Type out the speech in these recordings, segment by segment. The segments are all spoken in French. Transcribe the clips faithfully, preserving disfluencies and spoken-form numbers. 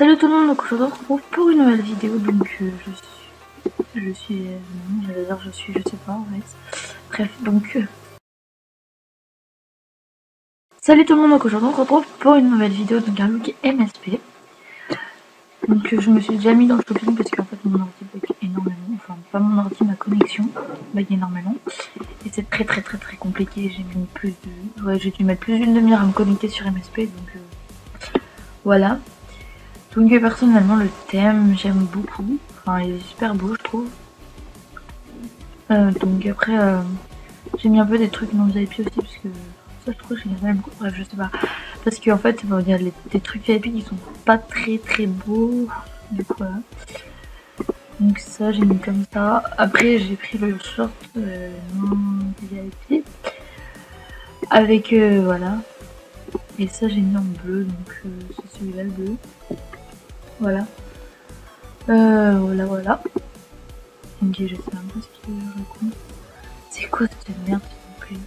Salut tout le monde, donc aujourd'hui on se retrouve pour une nouvelle vidéo. Donc euh, je suis, je suis, euh, non, j'allais dire je suis, je sais pas en fait. Bref, donc euh... salut tout le monde, donc aujourd'hui on se retrouve pour une nouvelle vidéo, donc un look M S P. Donc euh, je me suis déjà mis dans le shopping parce qu'en fait mon ordi bug énormément, enfin pas mon ordi, ma connexion bug énormément. Et c'est très très très très compliqué, j'ai mis plus de, ouais j'ai dû mettre plus d'une demi-heure à me connecter sur M S P, donc euh... voilà. Donc euh, personnellement le thème j'aime beaucoup, enfin il est super beau je trouve. Euh, donc après euh, j'ai mis un peu des trucs non V I P aussi parce que ça je trouve génial, bref je sais pas. Parce qu'en fait il y a les, des trucs V I P qui sont pas très très beaux, du coup voilà. Donc ça j'ai mis comme ça. Après j'ai pris le short euh, non V I P avec euh, voilà. Et ça j'ai mis en bleu, donc euh, c'est celui-là le bleu. Voilà. Euh, voilà voilà. Ok, je sais même pas ce qu'il raconte. C'est quoi cette merde s'il vous plaît?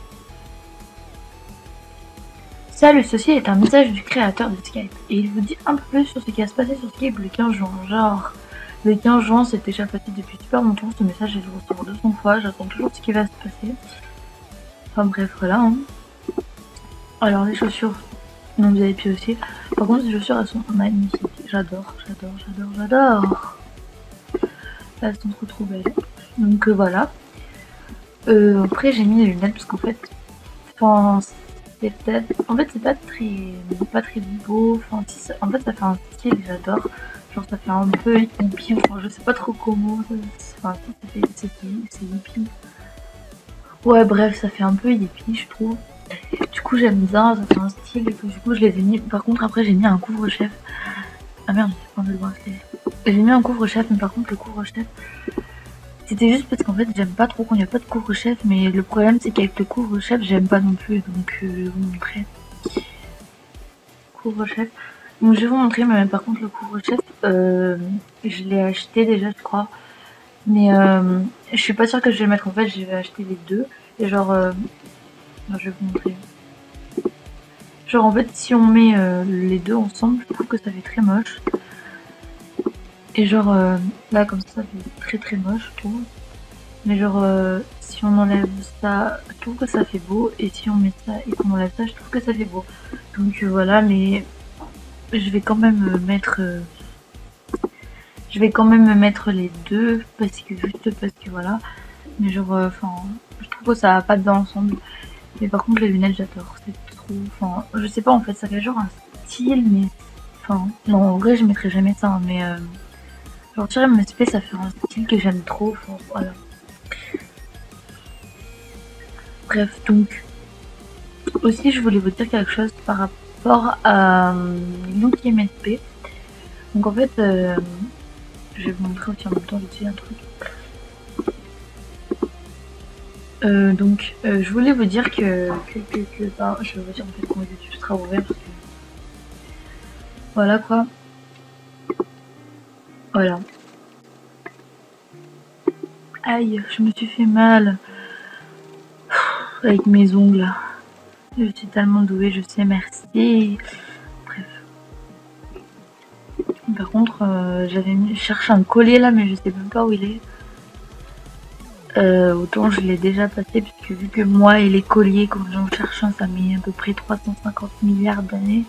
Salut, ceci est un message du créateur de Skype et il vous dit un peu plus sur ce qui va se passer sur Skype le quinze juin. Genre, le quinze juin c'est déjà passé depuis super longtemps, ce message je le ressors deux cents fois, j'attends toujours ce qui va se passer. Enfin bref, voilà. Hein. Alors les chaussures, non V I P aussi. Par contre les chaussures elles sont magnifiques, j'adore, j'adore, j'adore, j'adore. Elles sont trop trop belles. Donc euh, voilà. Euh, après j'ai mis les lunettes parce qu'en fait, enfin, en fait c'est pas très pas très beau, enfin, si en fait ça fait un style que j'adore, genre ça fait un peu hippie, enfin je sais pas trop comment, enfin c'est hippie, ouais bref ça fait un peu hippie je trouve, du coup j'aime bien, ça fait un style et tout, du coup je les ai mis. Par contre après j'ai mis un couvre-chef, ah merde j'ai pas enlevé le bracelet, j'ai mis un couvre-chef mais par contre le couvre-chef c'était juste parce qu'en fait j'aime pas trop quand il n'y a pas de couvre-chef, mais le problème c'est qu'avec le couvre-chef j'aime pas non plus, donc euh, je vais vous montrer. Couvre-chef. Donc je vais vous montrer, mais par contre le couvre-chef, euh, je l'ai acheté déjà je crois. Mais euh, je suis pas sûre que je vais le mettre, en fait je vais acheter les deux. Et genre, euh, non, je vais vous montrer. Genre en fait si on met euh, les deux ensemble, je trouve que ça fait très moche. Et genre euh, là comme ça ça fait très très moche je trouve. Mais genre euh, si on enlève ça, je trouve que ça fait beau. Et si on met ça et qu'on enlève ça, je trouve que ça fait beau. Donc euh, voilà, mais je vais quand même mettre... Euh, je vais quand même mettre les deux, parce que juste parce que voilà. Mais genre, enfin, euh, je trouve que ça va pas bien ensemble. Mais par contre les lunettes j'adore, c'est trop... Enfin, je sais pas en fait, ça fait genre un style, mais... Enfin, non en vrai je mettrai jamais ça, hein, mais... Euh, genre sur M S P ça fait un style que j'aime trop, enfin, voilà. Bref, donc... Aussi je voulais vous dire quelque chose par rapport à euh, look M S P. Donc en fait, euh, je vais vous montrer aussi en même temps aussi un truc. Euh, donc euh, je voulais vous dire que, que, que, que bah, je vais vous dire en fait quand YouTube sera ouvert parce que voilà quoi. Voilà. Aïe, je me suis fait mal avec mes ongles. Je suis tellement douée, je sais, merci. Bref. Par contre, euh, j'avais mis, je cherche un collier là, mais je sais même pas où il est. Euh, autant je l'ai déjà passé, puisque vu que moi et les colliers, quand j'en cherche un, ça met à peu près trois cent cinquante milliards d'années.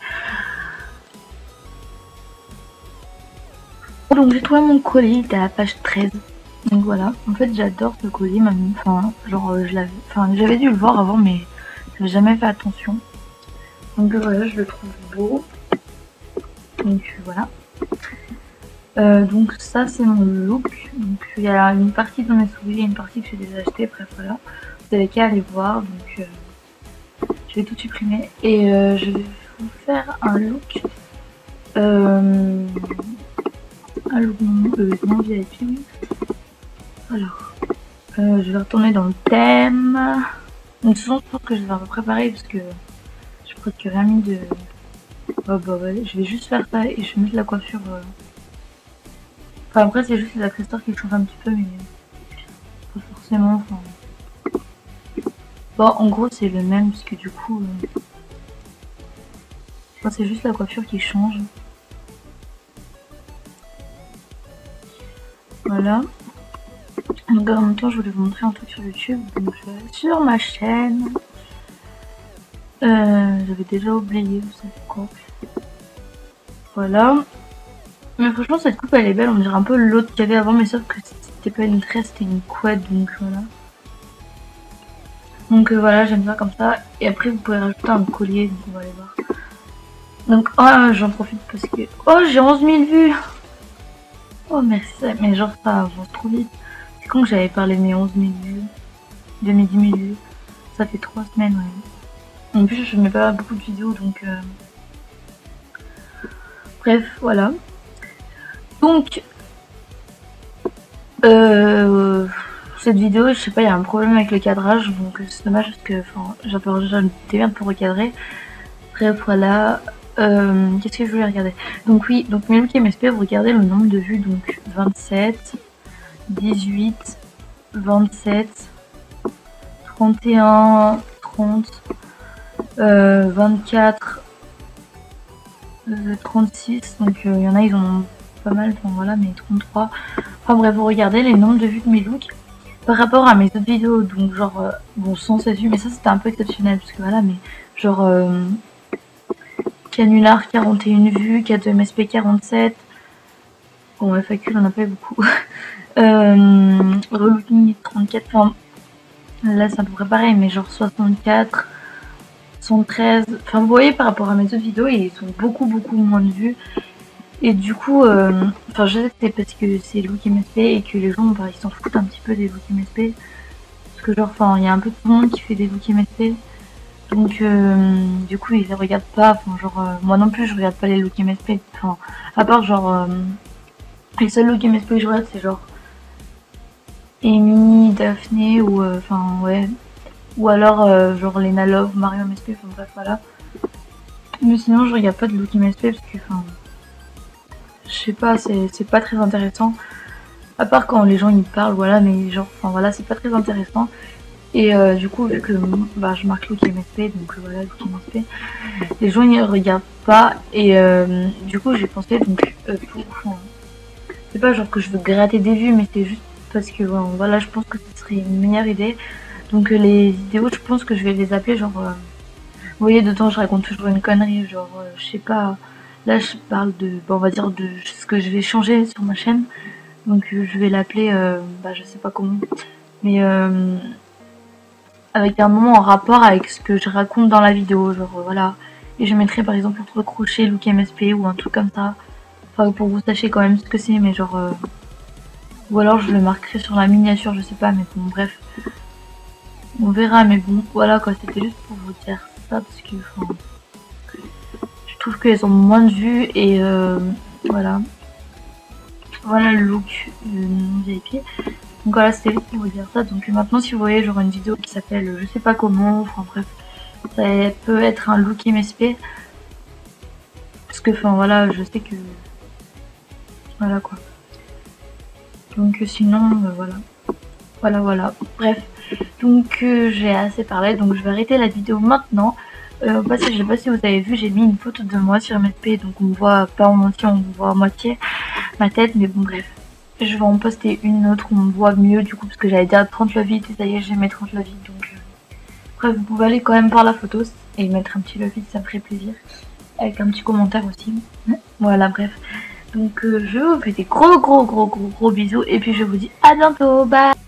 Donc j'ai trouvé mon collier, il était à la page treize. Donc voilà, en fait j'adore ce collier, même, enfin genre je l'avais, enfin j'avais dû le voir avant, mais j'avais jamais fait attention. Donc voilà, je le trouve beau. Donc voilà. Euh, donc ça c'est mon look. Donc il y a une partie dans mes souliers, une partie que j'ai déjà acheté, bref voilà. Vous avez qu'à aller voir, donc euh, je vais tout supprimer. Et euh, je vais vous faire un look. Euh, un look non, euh, non V I P, oui. Alors, euh, je vais retourner dans le thème. Donc, ce sont je pense que je vais un peu préparer parce que j'ai presque rien mis de. Oh, bah ouais, je vais juste faire ça et je vais mettre la coiffure. Euh... Enfin, après, c'est juste les accessoires qui changent un petit peu, mais pas forcément. Enfin... Bon, en gros, c'est le même parce que du coup, euh... enfin, c'est juste la coiffure qui change. Voilà. Donc en même temps je voulais vous montrer un truc sur YouTube, donc je vais sur ma chaîne. Euh, J'avais déjà oublié, vous savez quoi. Voilà. Mais franchement cette coupe elle est belle, on dirait un peu l'autre qu'il y avait avant, mais sauf que c'était pas une tresse, c'était une couette, donc voilà. Donc euh, voilà, j'aime bien comme ça. Et après vous pouvez rajouter un collier, donc on va aller voir. Donc oh, j'en profite parce que... Oh j'ai onze mille vues. Oh merci, mais genre ça avance trop vite. C'est quand que j'avais parlé de mes onze mille vues, de mes dix mille vues. Ça fait trois semaines, ouais. En plus je mets pas beaucoup de vidéos, donc... Euh... Bref, voilà. Donc... Euh... Cette vidéo, je sais pas, il y a un problème avec le cadrage, donc c'est dommage parce que enfin, j'adore déjà une merde pour recadrer. Bref, voilà. Euh, Qu'est-ce que je voulais regarder? Donc oui, donc mes looks M S P, vous regardez le nombre de vues, donc vingt-sept, dix-huit, vingt-sept, trente et un, trente, euh, vingt-quatre, euh, trente-six, donc il euh, y en a ils en ont pas mal, enfin voilà, mais trente-trois. Enfin bref, vous regardez les nombres de vues de mes looks par rapport à mes autres vidéos, donc genre, euh, bon, cent seize vues, mais ça c'était un peu exceptionnel, parce que voilà, mais genre... Euh, Canular quarante et une vues, K deux M S P quarante-sept. Bon, F A Q, on en a pas eu beaucoup. euh, Relooking trente-quatre. Enfin, là, c'est à peu près pareil, mais genre soixante-quatre, soixante-treize. Enfin, vous voyez, par rapport à mes autres vidéos, ils sont beaucoup, beaucoup moins de vues. Et du coup, euh, enfin, je sais que c'est parce que c'est Look M S P et que les gens, bah, ils s'en foutent un petit peu des Look M S P. Parce que, genre, enfin, il y a un peu tout le monde qui fait des Look M S P. Donc euh, du coup ils les regardent pas, enfin genre euh, moi non plus je regarde pas les looks M S P, enfin à part genre euh, les seuls looks M S P que je regarde c'est genre Amy, Daphné ou enfin euh, ouais, ou alors euh, genre Lena Love, Mario M S P, enfin bref voilà. Mais sinon je regarde pas de look M S P parce que enfin je sais pas, c'est pas très intéressant. À part quand les gens y parlent, voilà, mais genre enfin voilà c'est pas très intéressant. Et euh, du coup, vu que bah, je marque Look M S P, donc voilà, Look M S P, les gens ne regardent pas. Et euh, du coup, j'ai pensé, donc, euh, pour, enfin, c'est pas genre que je veux gratter des vues, mais c'est juste parce que bon, voilà, je pense que ce serait une meilleure idée. Donc, euh, les vidéos, je pense que je vais les appeler genre. Euh, vous voyez, dedans, je raconte toujours une connerie, genre, euh, je sais pas. Là, je parle de, bon, on va dire, de ce que je vais changer sur ma chaîne. Donc, euh, je vais l'appeler, euh, bah, je sais pas comment. Mais. Euh, avec un moment en rapport avec ce que je raconte dans la vidéo, genre euh, voilà. Et je mettrai par exemple entre crochet Look M S P ou un truc comme ça. Enfin pour que vous sachiez quand même ce que c'est, mais genre... Euh... Ou alors je le marquerai sur la miniature, je sais pas, mais bon bref. On verra, mais bon, voilà quoi, c'était juste pour vous dire ça, parce que enfin, je trouve qu'elles ont moins de vues et euh, voilà. Voilà le look de mon V I P. Donc voilà, c'était juste pour vous dire ça. Donc maintenant, si vous voyez genre une vidéo qui s'appelle je sais pas comment, enfin bref, ça peut être un look M S P. Parce que enfin voilà, je sais que... Voilà quoi. Donc sinon, euh, voilà. Voilà, voilà. Bref. Donc euh, j'ai assez parlé, donc je vais arrêter la vidéo maintenant. Euh, au passage, je sais pas si vous avez vu, j'ai mis une photo de moi sur M S P, donc on me voit pas en entier, on me voit à moitié ma tête, mais bon bref. Je vais en poster une autre où on me voit mieux du coup parce que j'avais déjà trente love it et ça y est j'ai mes trente love it donc euh... bref vous pouvez aller quand même voir la photo et mettre un petit love it, ça me ferait plaisir avec un petit commentaire aussi. Voilà bref donc euh, je vous fais des gros gros gros gros gros bisous et puis je vous dis à bientôt, bye.